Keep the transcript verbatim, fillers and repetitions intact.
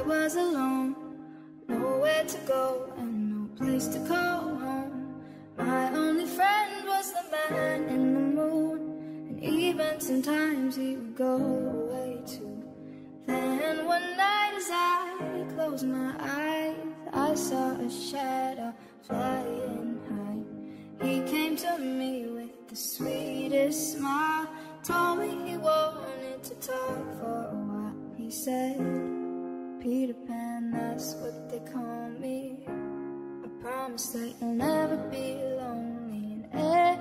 I was alone, nowhere to go and no place to call home. My only friend was the man in the moon, and even sometimes he would go away too. Then one night as I closed my eyes, I saw a shadow flying high. He came to me with the sweetest smile, told me he wanted to talk for a while. He said, Peter Pan, that's what they call me. I promise that you'll never be lonely. And